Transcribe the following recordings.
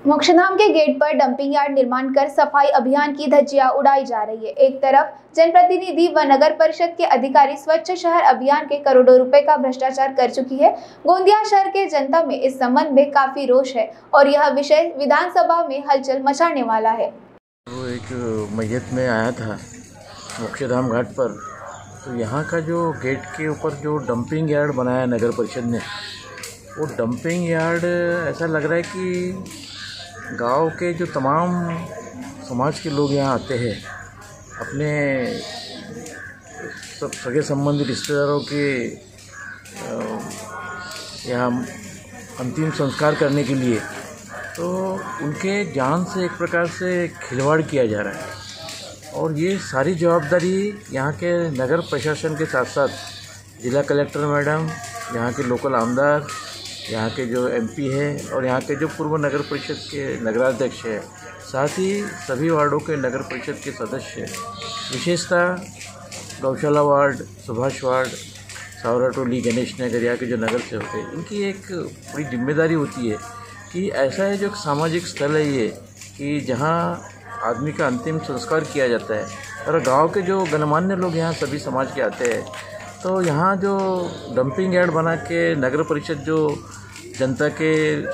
मोक्षधाम के गेट पर dumping yard निर्माण कर सफाई अभियान की धज्जियां उड़ाई जा रही है। एक तरफ जनप्रतिनिधि व नगर परिषद के अधिकारी स्वच्छ शहर अभियान के करोड़ों रुपए का भ्रष्टाचार कर चुकी है। गोंदिया शहर के जनता में इस संबंध में काफी रोष है और यह विषय विधानसभा में हलचल मचाने वाला है। वो एक मैयत में आया था मोक्षधाम घाट पर, तो यहाँ का जो गेट के ऊपर जो डंपिंग यार्ड बनाया नगर परिषद ने, वो डंपिंग यार्ड ऐसा लग रहा है कि गांव के जो तमाम समाज के लोग यहाँ आते हैं, अपने सब सगे संबंधी रिश्तेदारों के यहाँ अंतिम संस्कार करने के लिए, तो उनके जान से एक प्रकार से खिलवाड़ किया जा रहा है। और ये सारी जवाबदारी यहाँ के नगर प्रशासन के साथ साथ जिला कलेक्टर मैडम, यहाँ के लोकल आमदार, यहाँ के जो एमपी है और यहाँ के जो पूर्व नगर परिषद के नगराध्यक्ष है, साथ ही सभी वार्डों के नगर परिषद के सदस्य, विशेषतः गौशाला वार्ड, सुभाष वार्ड, सावरा टोली, गणेश नगर, यहाँ के जो नगर सेवक है, इनकी एक बड़ी जिम्मेदारी होती है कि ऐसा है जो सामाजिक स्थल है ये, कि जहाँ आदमी का अंतिम संस्कार किया जाता है और गांव के जो गणमान्य लोग यहाँ सभी समाज के आते हैं, तो यहाँ जो डंपिंग यार्ड बना के नगर परिषद जो जनता के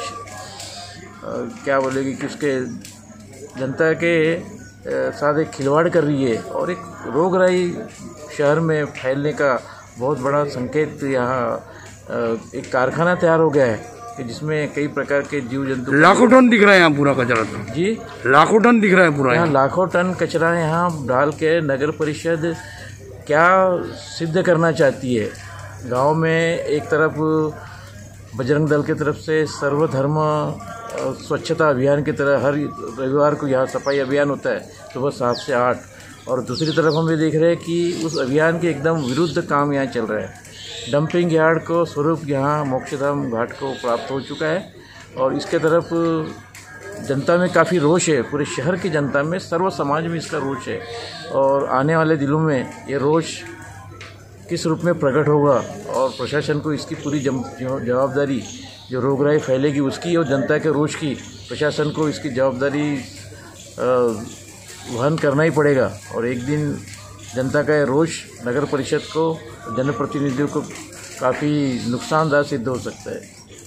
क्या बोलेगी कि उसके जनता के साथ एक खिलवाड़ कर रही है और एक रोगराई शहर में फैलने का बहुत बड़ा संकेत यहाँ एक कारखाना तैयार हो गया है कि जिसमें कई प्रकार के जीव जंतु, लाखों टन दिख रहा है यहाँ पूरा कचरा। तो जी, लाखों टन दिख रहा है पूरा यहाँ लाखों टन कचरा यहाँ डाल के नगर परिषद क्या सिद्ध करना चाहती है। गांव में एक तरफ बजरंग दल की तरफ से सर्वधर्म स्वच्छता अभियान की तरह हर रविवार को यहाँ सफाई अभियान होता है सुबह 7 से 8, और दूसरी तरफ हम ये देख रहे हैं कि उस अभियान के एकदम विरुद्ध काम यहाँ चल रहा है। डंपिंग यार्ड को स्वरूप यहाँ मोक्षधाम घाट को प्राप्त हो चुका है और इसके तरफ जनता में काफ़ी रोष है, पूरे शहर की जनता में, सर्व समाज में इसका रोष है। और आने वाले दिनों में ये रोष किस रूप में प्रकट होगा और प्रशासन को इसकी पूरी जवाबदारी, जो रोगराई फैलेगी उसकी और जनता के रोष की, प्रशासन को इसकी जवाबदारी वहन करना ही पड़ेगा। और एक दिन जनता का ये रोष नगर परिषद को, जनप्रतिनिधियों को काफ़ी नुकसानदायक सिद्ध हो सकता है।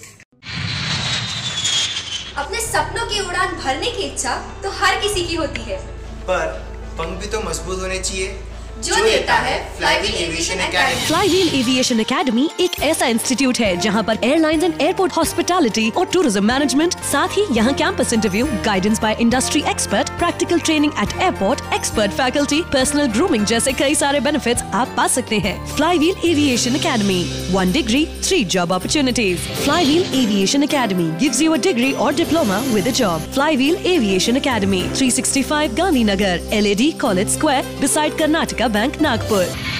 अपने सपनों की उड़ान भरने की इच्छा तो हर किसी की होती है, पर पंख भी तो मजबूत होने चाहिए जो देता है Flywheel Aviation Academy. Flywheel Aviation Academy एक ऐसा इंस्टीट्यूट है जहां पर एयरलाइंस एंड एयरपोर्ट हॉस्पिटैलिटी और टूरिज्म मैनेजमेंट, साथ ही यहां campus interview, guidance by industry expert, practical training at airport, expert faculty, personal grooming जैसे कई सारे बेनिफिट्स आप पा सकते हैं। Flywheel Aviation Academy, 1 degree, 3 job opportunities. Flywheel Aviation Academy gives you a degree or diploma with a job. Flywheel Aviation Academy, 365 Gandhi Nagar, LAD College Square, beside Karnataka Bank, Nagpur.